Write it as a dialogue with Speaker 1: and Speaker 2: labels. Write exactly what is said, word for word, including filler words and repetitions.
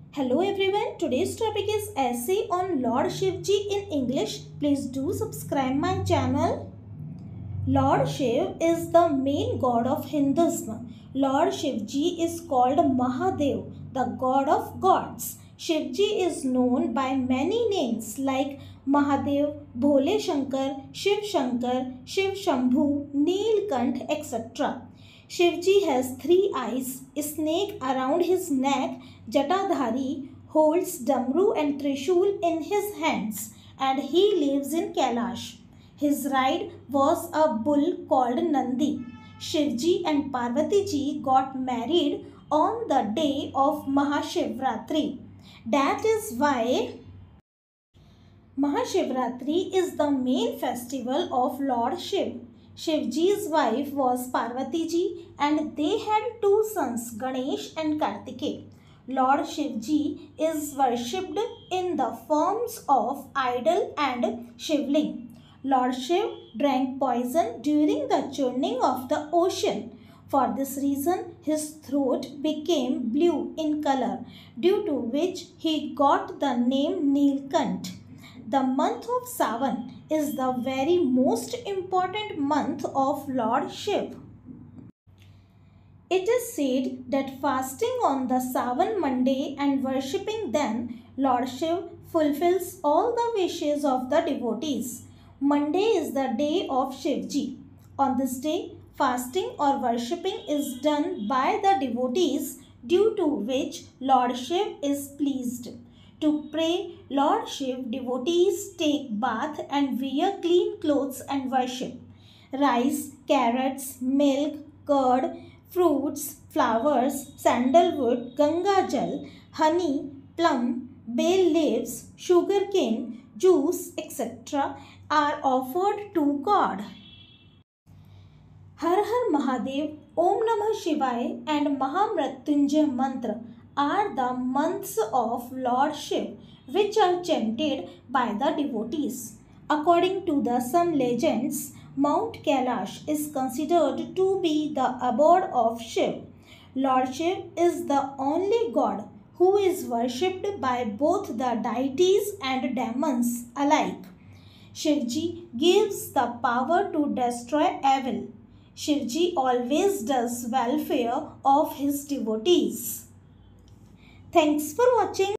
Speaker 1: Hello everyone, today's topic is essay on Lord Shivji in English. Please do subscribe my channel. Lord Shiv is the main god of Hinduism. Lord Shivji is called Mahadev, the god of gods. Shivji is known by many names like Mahadev, Bhole Shankar, Shiv Shankar, Shiv Shambhu, Neelkant, et cetera. Shivji has three eyes, a snake around his neck, Jatadhari holds Damru and Trishul in his hands, and he lives in Kailash. His ride was a bull called Nandi. Shivji and Parvati ji got married on the day of Mahashivratri. That is why Mahashivratri is the main festival of Lord Shiv. Shivji's wife was Parvati ji and they had two sons, Ganesh and Kartikeya. Lord Shivji is worshipped in the forms of idol and shivling. Lord Shiv drank poison during the churning of the ocean. For this reason, his throat became blue in color, due to which he got the name Neelkant. The month of Sawan is the very most important month of Lord Shiv. It is said that fasting on the Sawan Monday and worshipping then, Lord Shiv fulfills all the wishes of the devotees. Monday is the day of Shivji. On this day, fasting or worshipping is done by the devotees, due to which Lord Shiv is pleased. To pray Lord Shiv, devotees take bath and wear clean clothes and worship. Rice, carrots, milk, curd, fruits, flowers, sandalwood, Ganga Jal, honey, plum, bay leaves, sugar cane, juice, et cetera are offered to God. Har Har Mahadev, Om Namah Shivaya and Mahamrityunjay Mantra are the months of Lord Shiv, which are chanted by the devotees. According to the some legends, Mount Kailash is considered to be the abode of Shiv. Lord Shiv is the only god who is worshipped by both the deities and demons alike. Shivji gives the power to destroy evil. Shivji always does welfare of his devotees. Thanks for watching.